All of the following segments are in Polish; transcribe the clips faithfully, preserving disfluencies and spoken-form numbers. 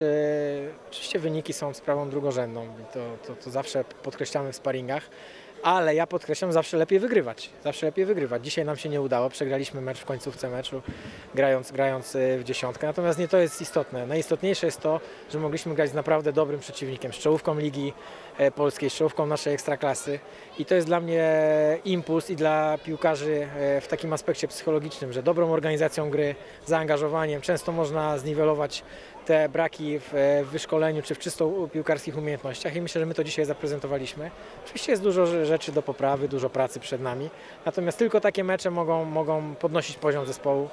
Oczywiście wyniki są sprawą drugorzędną i to, to, to zawsze podkreślamy w sparingach, ale ja podkreślam, zawsze lepiej wygrywać. Zawsze lepiej wygrywać. Dzisiaj nam się nie udało, przegraliśmy mecz w końcówce meczu, grając, grając w dziesiątkę, natomiast nie to jest istotne. Najistotniejsze jest to, że mogliśmy grać z naprawdę dobrym przeciwnikiem, z czołówką Ligi Polskiej, z czołówką naszej ekstraklasy i to jest dla mnie impuls i dla piłkarzy w takim aspekcie psychologicznym, że dobrą organizacją gry, zaangażowaniem często można zniwelować te braki w wyszkoleniu czy w czysto piłkarskich umiejętnościach i myślę, że my to dzisiaj zaprezentowaliśmy. Oczywiście jest dużo rzeczy do poprawy, dużo pracy przed nami, natomiast tylko takie mecze mogą, mogą podnosić poziom zespołu,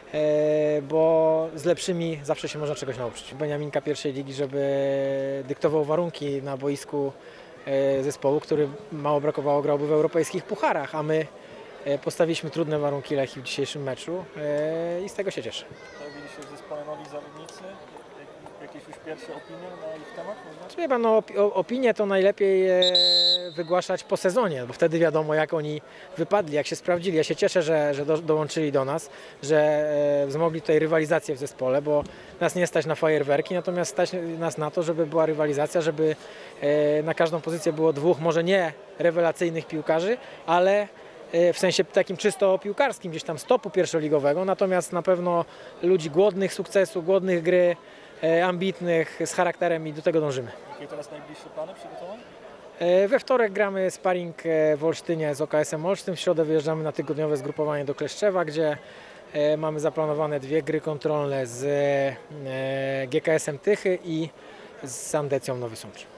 bo z lepszymi zawsze się można czegoś nauczyć. Beniaminka pierwszej ligi, żeby dyktował warunki na boisku zespołu, który mało brakowało, grałby w europejskich pucharach, a my postawiliśmy trudne warunki Lechii w dzisiejszym meczu i z tego się cieszę. Pojawili się w zespole nowi zawodnicy. Jakieś już pierwsze opinie na ich temat? Wie pan, no, opinie to najlepiej wygłaszać po sezonie, bo wtedy wiadomo, jak oni wypadli, jak się sprawdzili. Ja się cieszę, że, że do, dołączyli do nas, że wzmogli tutaj rywalizację w zespole, bo nas nie stać na fajerwerki, natomiast stać nas na to, żeby była rywalizacja, żeby na każdą pozycję było dwóch, może nie rewelacyjnych piłkarzy, ale w sensie takim czysto piłkarskim, gdzieś tam stopu pierwszoligowego, natomiast na pewno ludzi głodnych sukcesu, głodnych gry, ambitnych, z charakterem i do tego dążymy. Jakie teraz najbliższe plany przygotowań? We wtorek gramy sparring w Olsztynie z O K S-em Olsztyn, w środę wyjeżdżamy na tygodniowe zgrupowanie do Kleszczewa, gdzie mamy zaplanowane dwie gry kontrolne z G K S-em Tychy i z Sandecją Nowy Sącz.